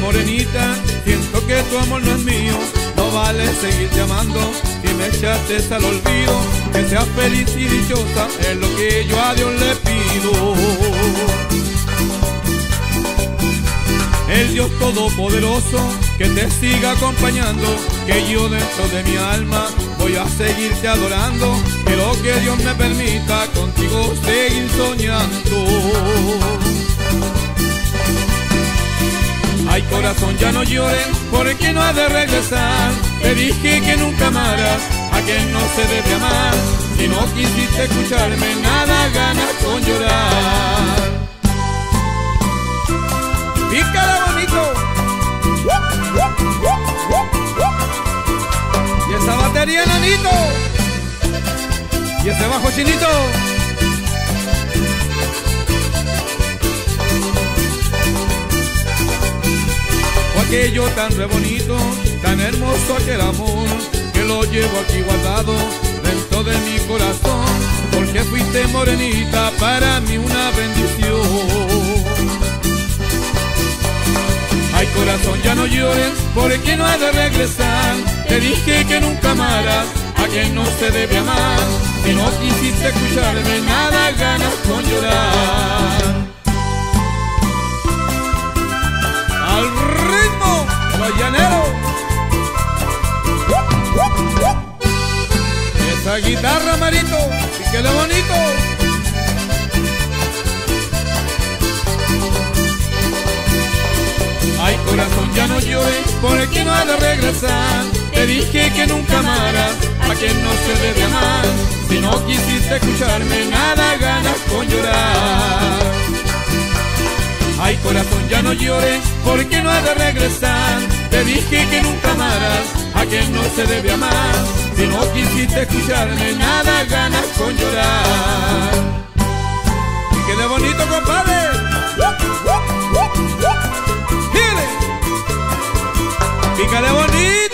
morenita, siento que tu amor no es mío. No vale seguirte amando si me echaste al olvido. Que seas feliz y dichosa es lo que yo a Dios le pido. El Dios Todopoderoso que te siga acompañando, que yo dentro de mi alma voy a seguirte adorando. Quiero que Dios me permita contigo seguir soñando. Ay corazón, ya no llores, porque no has de regresar. Te dije que nunca amaras a quien no se debe amar. Si no quisiste escucharme, nada ganas con llorar. ¡Pícala bonito! Y esa batería, enanito. Y ese bajo, chinito. O aquello tan re bonito, tan hermoso aquel amor, que lo llevo aquí guardado dentro de mi corazón. Porque fuiste morenita, para mí una bendición. Ay corazón, ya no llores, porque no has de regresar. Te dije que nunca amaras a quien no se debe amar. Si no quisiste escucharme, nada ganas con llorar. Al ritmo de los llaneros. Esa guitarra, Marito, y que lo bonito. Ay corazón, ya no llores, porque no has de regresar. Te dije que nunca amaras a quien no se debe amar. Si no quisiste escucharme, nada ganas con llorar. Ay corazón, ya no llores, porque no has de regresar. Te dije que nunca amaras a quien no se debe amar. Si no quisiste escucharme, nada ganas con llorar. Y quede bonito, compadre. Pícale bonito.